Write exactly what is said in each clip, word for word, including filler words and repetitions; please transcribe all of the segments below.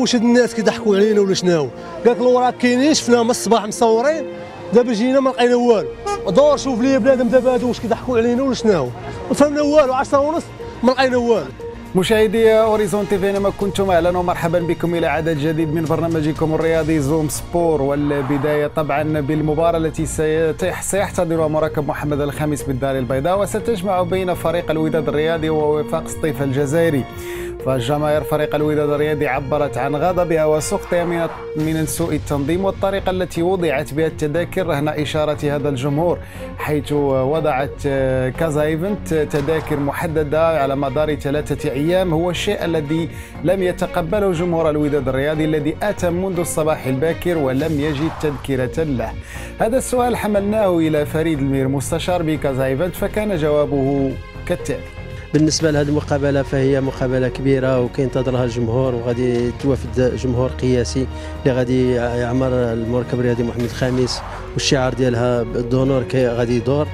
واش هاد الناس كيضحكوا علينا ولا شناهو. قال لك الوراق كاينين، شفناهم من الصباح مصورين، دابا جينا ما لقينا والو. دور شوف لي بنادم دابا هادو واش كيضحكوا علينا ولا شناهو، ما فهمنا والو. عشرة ونص ما لقينا والو. مشاهدي اوريزون تي في اينما كنتم، اهلا ومرحبا بكم الى عدد جديد من برنامجكم الرياضي زوم سبور، والبدايه طبعا بالمباراه التي سيحتضنها مركب محمد الخامس بالدار البيضاء، وستجمع بين فريق الوداد الرياضي ووفاق سطيف الجزائري. فالجماهير فريق الوداد الرياضي عبرت عن غضبها وسخطها من من سوء التنظيم والطريقه التي وضعت بها التذاكر رهن اشاره هذا الجمهور، حيث وضعت كازا ايفنت تذاكر محدده على مدار ثلاثه ايام، هو الشيء الذي لم يتقبله جمهور الوداد الرياضي الذي اتى منذ الصباح الباكر ولم يجد تذكره له. هذا السؤال حملناه الى فريد المير مستشار بكازا ايفنت، فكان جوابه كالتالي: بالنسبه لهذه المقابله فهي مقابله كبيره وكينتظرها الجمهور، وغادي توافد جمهور قياسي اللي غادي يعمر المركب الرياضي محمد الخامس، والشعار ديالها دونور غادي يدور.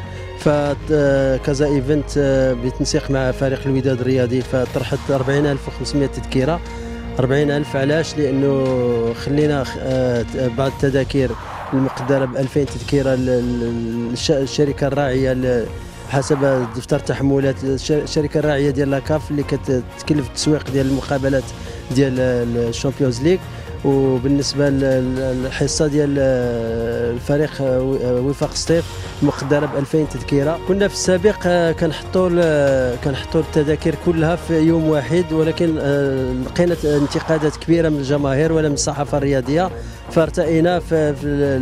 فكازا ايفنت بالتنسيق مع فريق الوداد الرياضي فطرحت أربعين ألف وخمسمائة تذكره. أربعين ألف علاش؟ لانه خلينا بعض التذاكر المقدره ب ألفين تذكره للشركه الراعيه حسب دفتر تحملات الشركه الراعيه ديال لاكاف اللي كتكلف التسويق ديال المقابلات ديال الشامبيونز ليغ. وبالنسبه للحصه ديال الفريق وفاق سطيف مقدره ب ألفين تذكره. كنا في السابق كنحطوا كنحطوا التذاكر كلها في يوم واحد، ولكن لقينا انتقادات كبيره من الجماهير ولا من الصحافه الرياضيه، فارتئينا في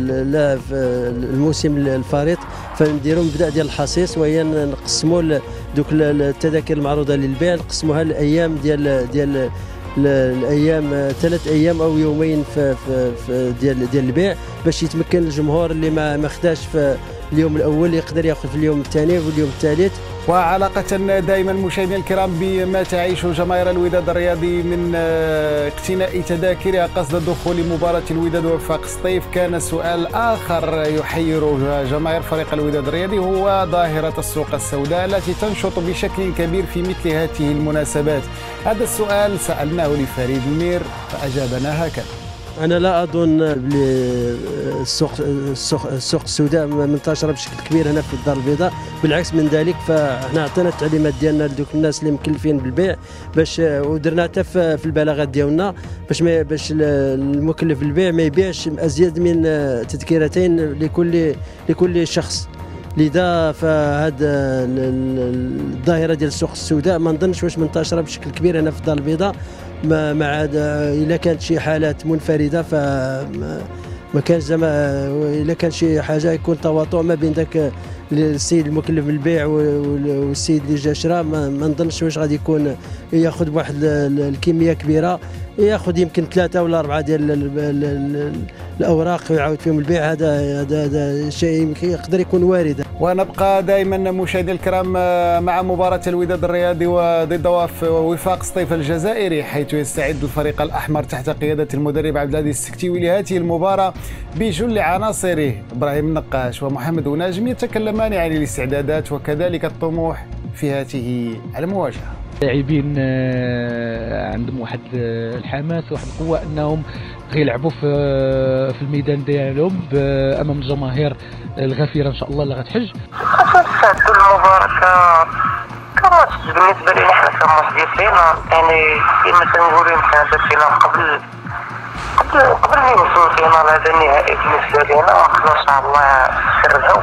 الموسم الفارط فنديروا مبدا ديال الحصيص، وهي نقسموا دوك التذاكر المعروضه للبيع نقسموها الايام ديال ديال الايام ثلاث ايام او يومين في, في, في ديال ديال البيع، باش يتمكن الجمهور اللي ما ما خداش في اليوم الاول يقدر ياخذ في اليوم الثاني واليوم الثالث. وعلاقة دائما مشاهدينا الكرام بما تعيشه جماهير الوداد الرياضي من اقتناء تذاكرها قصد دخول مباراة الوداد ووفاق سطيف، كان سؤال آخر يحير جماهير فريق الوداد الرياضي هو ظاهرة السوق السوداء التي تنشط بشكل كبير في مثل هذه المناسبات. هذا السؤال سألناه لفريد المير فأجابنا هكذا: أنا لا أظن بلي السوق السوق, السوق السوداء منتشرة بشكل كبير هنا في الدار البيضاء، بالعكس من ذلك فاحنا عطينا التعليمات ديالنا لدوك الناس اللي مكلفين بالبيع باش ودرنا حتى في البلاغات ديالنا باش ما باش المكلف بالبيع ما يبيعش ازيد من تذكرتين لكل لكل شخص. لذا فهاد الظاهره ديال السوق السوداء ما نظنش واش منتشره بشكل كبير هنا في الدار البيضاء، ما ما عاد الا كانت شي حالات منفرده ف ما كانش زعما الا كان شي حاجه يكون تواطؤ ما بين ذاك السيد المكلف بالبيع والسيد اللي جا شرا، ما نظنش واش غادي يكون ياخذ بواحد الكميه كبيره، ياخذ يمكن ثلاثه ولا اربعه ديال الاوراق ويعاود فيهم البيع. هذا هذا هذا شيء يقدر يكون وارد. ونبقى دائما مشاهدينا الكرام مع مباراة الوداد الرياضي وضد وفاق سطيف الجزائري، حيث يستعد الفريق الأحمر تحت قيادة المدرب عبد العزيز السكتيوي لهذه المباراة بجل عناصره. إبراهيم النقاش ومحمد وناجم يتكلمان عن الاستعدادات وكذلك الطموح في هذه المواجهة. اللاعبين عندهم واحد الحماس وواحد القوة أنهم غيلعبوا في في الميدان ديالهم امام الجماهير الغفيره ان شاء الله اللي غتحج. نستعدوا للمباراه كماتش بالنسبه لي حنا كمحدثين، يعني كما تنقولوا يمكن درتينا قبل قبل قبل ما نوصلوا الفينال هذا النهائي بالنسبه لنا، وخصنا ان شاء الله نسردوا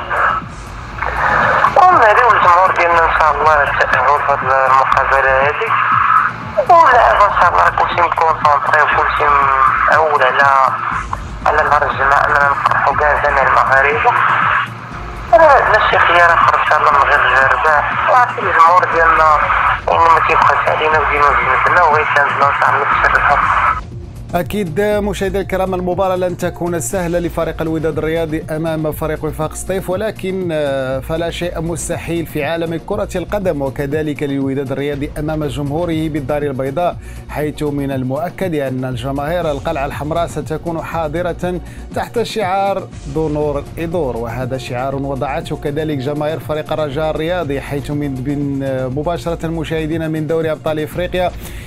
ونهديو الجمهور ديالنا ان شاء الله يتأهلوا في هذه المقابله هذه، واللاعب ان شاء الله كلشي مكونسونطري وكلشي اول على على نهار الجمعه اننا نفرحوا كاع جميع المغاربه. لا شي خيار اخر ان شاء الله من غير الرباح، وعرفتي الجمهور ديالنا يعني ما كيبخلش علينا وديما بجنبنا وغيساندنا ان شاء الله نتشرفوا. أكيد مشاهدينا الكرام المباراة لن تكون سهلة لفريق الوداد الرياضي أمام فريق وفاق سطيف، ولكن فلا شيء مستحيل في عالم كرة القدم، وكذلك للوداد الرياضي أمام جمهوره بالدار البيضاء، حيث من المؤكد أن الجماهير القلعة الحمراء ستكون حاضرة تحت شعار دونور إدور، وهذا شعار وضعته كذلك جماهير فريق الرجاء الرياضي، حيث من مباشرة المشاهدين من دوري أبطال إفريقيا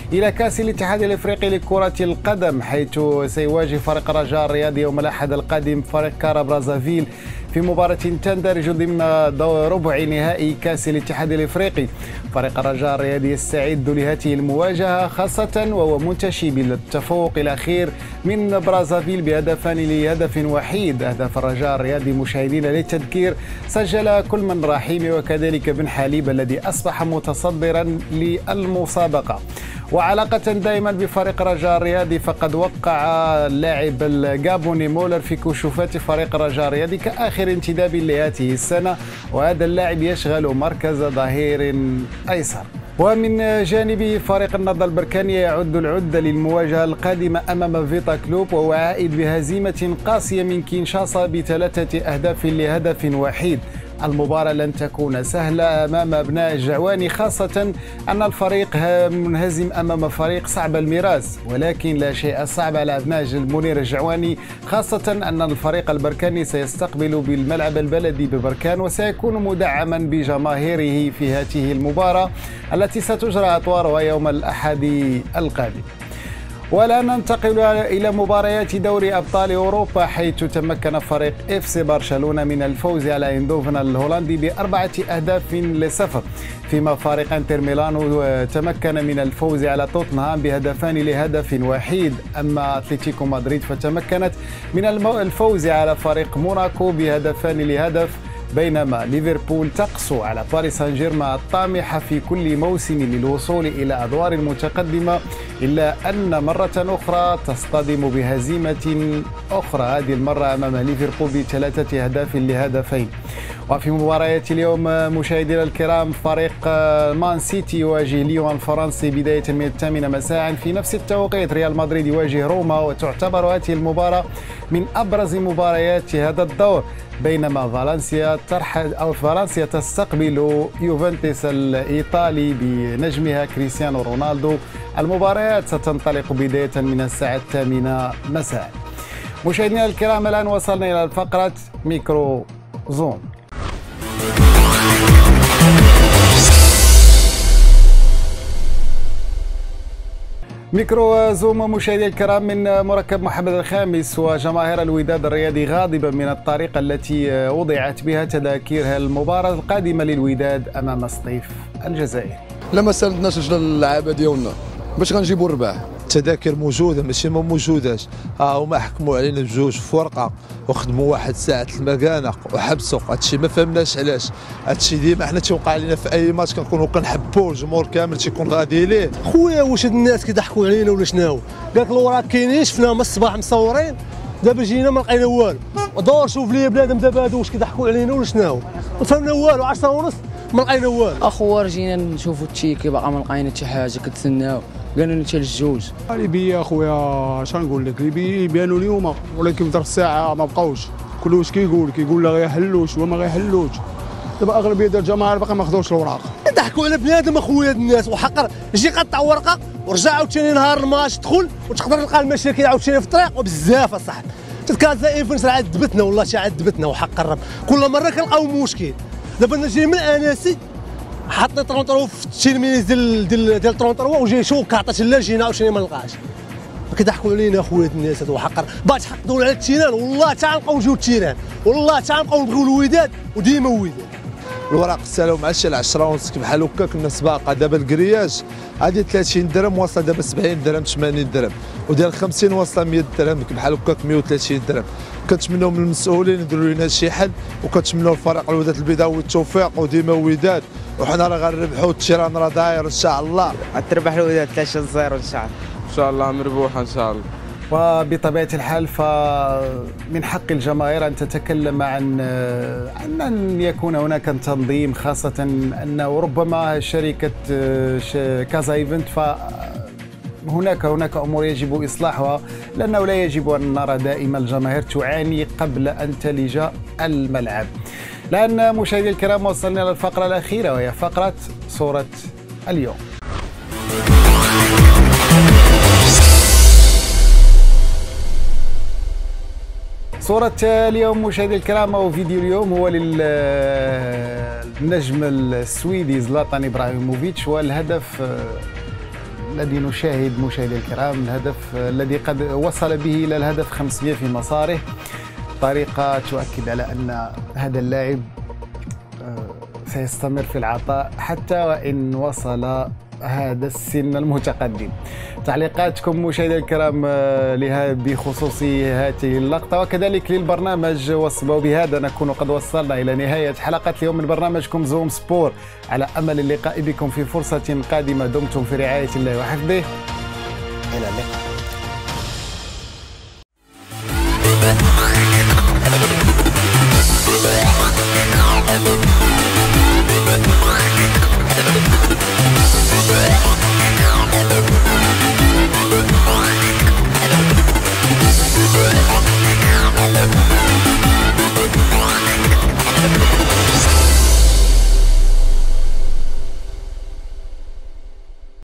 إلى كأس الاتحاد الإفريقي لكرة القدم، حيث سيواجه فريق الرجاء الرياضي يوم الأحد القادم فريق كارا برازافيل في مباراة تندرج ضمن ربع نهائي كأس الاتحاد الإفريقي. فريق الرجاء الرياضي يستعد لهذه المواجهة، خاصة وهو منتشي بالتفوق الأخير من برازافيل بهدفان لهدف وحيد. أهداف الرجاء الرياضي مشاهدين للتذكير سجل كل من رحيمي وكذلك بن حليب الذي أصبح متصدرا للمسابقة. وعلاقة دائما بفريق الرجاء الرياضي، فقد وقع اللاعب الجابوني مولر في كشوفات فريق الرجاء الرياضي كآخر انتداب لهذه السنة، وهذا اللاعب يشغل مركز ظهير أيسر. ومن جانب فريق النهضة البركانية يعد العدة للمواجهة القادمة أمام فيتا كلوب، وهو عائد بهزيمة قاسية من كينشاسا بثلاثة أهداف لهدف وحيد. المباراة لن تكون سهلة أمام أبناء الجعواني، خاصة أن الفريق منهزم أمام فريق صعب المراس، ولكن لا شيء صعب على أبناء المنير الجعواني، خاصة أن الفريق البركاني سيستقبل بالملعب البلدي ببركان، وسيكون مدعما بجماهيره في هذه المباراة التي ستجرى أطوارها يوم الأحد القادم. والآن ننتقل إلى مباريات دوري أبطال أوروبا، حيث تمكن فريق إف سي برشلونة من الفوز على ايندوفن الهولندي بأربعة أهداف لصفر، فيما فريق انتر ميلانو تمكن من الفوز على توتنهام بهدفان لهدف وحيد. أما أتلتيكو مدريد فتمكنت من الفوز على فريق موناكو بهدفان لهدف، بينما ليفربول تقسو على باريس سان جيرمان الطامحة في كل موسم للوصول إلى أدوار متقدمة، إلا أن مرة أخرى تصطدم بهزيمة أخرى، هذه المرة أمام ليفربول بثلاثة أهداف لهدفين. وفي مباريات اليوم مشاهدينا الكرام، فريق مان سيتي يواجه ليون الفرنسي بداية من الثامنة مساء. في نفس التوقيت ريال مدريد يواجه روما، وتعتبر هذه المباراة من أبرز مباريات هذا الدور، بينما فالنسيا ترحل أو فالنسيا تستقبل يوفنتوس الإيطالي بنجمها كريستيانو رونالدو. المباريات ستنطلق بداية من الساعة الثامنة مساء. مشاهدينا الكرام، الآن وصلنا إلى الفقرة ميكرو زوم. ميكرو زوم مشاهدي الكرام من مركب محمد الخامس. وجماهير الوداد الرياضي غاضبة من الطريقة التي وضعت بها تذاكير المباراة القادمة للوداد أمام سطيف الجزائر. لما ساندناش رجال اللعابة ديالنا باش غنجيبوا الرباح. التذاكر موجوده ماشي ما موجوداش، ها هما حكموا علينا بجوج في ورقه وخدموا واحد ساعه المكانه وحبسوا. هادشي ما فهمناش علاش، هادشي ديما حنا تيوقع لنا في اي ماتش كنكونوا كنحبوا الجمهور كامل تيكون غادي ليه. خويا واش هاد الناس كيضحكوا علينا ولا شناهو؟ قالك الوراق كاينين، شفناهم من الصباح مصورين، دابا جينا ما لقينا والو. دور شوف لي بنادم دابا هادو واش كيضحكوا علينا ولا شناهو؟ ما فهمنا والو. عشرة ونص ما لقينا والو. اخويا جينا نشوفوا التشيكي باقا ما لقينا حتى حاجه، كنتسناو قالوا لنا حتى للجوج. ليبيا اخويا اش غنقول لك، ليبيا يبانوا اليوم ولكن في ظرف الساعه ما بقاوش. كل واش كيقول كيقول لا غيحلوش وما غيحلوش. دابا اغلبيه ديال الجماهير باقي ما خداوش الوراق. يضحكوا على بنادم اخويا الناس وحقر. يجي قطع ورقه ورجع عاوتاني نهار الماتش دخل وتقدر تلقى المشاكل عاوتاني في الطريق وبزاف اصاحبي. تتكازا ايفنس راه عذبتنا والله شي عذبتنا وحق الرب. كل مره كنلقاو مشكل. دابا انا جاي من اناسي حطيت طرونطرو في التلميذ ديال ديال ديال طرونطرو وجاي شوك عطات لا جينا عاوتاني ما لقاش. كيضحكوا علينا اخويا الناس هادو حقر. باغي تحقدوا على التيران والله تا غنبقاو نجيو التيران، والله تا غنبقاو نبغيو الوداد وديما الوداد. الوراق سالوا مع شي عشرة ونص بحال هكا كنا سباقه. دابا الكرياج هادي ثلاثين درهم واصله دابا سبعين درهم ثمانين درهم، وديال خمسين واصله مية درهم بحال هكاك مية وثلاثين درهم. كنتمناو من المسؤولين يديروا لنا شي حل، وكنتمناو الفريق الوداد البيضاوي التوفيق وديما وداد، وحنا راه غنربحوا. التيران راه داير ان شاء الله. غتربح الوداد ثلاثة صفر ان شاء الله. ان شاء الله مربوحه ان شاء الله. وبطبيعة الحال فمن حق الجماهير أن تتكلم عن عن أن يكون هناك تنظيم، خاصة أنه ربما شركة كازا ايفنت فهناك هناك أمور يجب إصلاحها، لأنه لا يجب أن نرى دائما الجماهير تعاني قبل أن تلج الملعب. الآن مشاهدي الكرام وصلنا إلى الفقرة الأخيرة وهي فقرة صورة اليوم. صورة اليوم مشاهدي الكرام أو فيديو اليوم هو للنجم السويدي زلاتان إبراهيموفيتش، والهدف الذي نشاهد مشاهدي الكرام الهدف الذي قد وصل به إلى الهدف خمسمائة في مساره، طريقة تؤكد على أن هذا اللاعب سيستمر في العطاء حتى وإن وصل هذا السن المتقدم. تعليقاتكم مشاهدينا الكرام بخصوص هذه اللقطة وكذلك للبرنامج، وبهذا نكون قد وصلنا إلى نهاية حلقة اليوم من برنامجكم زوم سبور، على أمل اللقاء بكم في فرصة قادمة. دمتم في رعاية الله وحفظه، إلى اللقاء.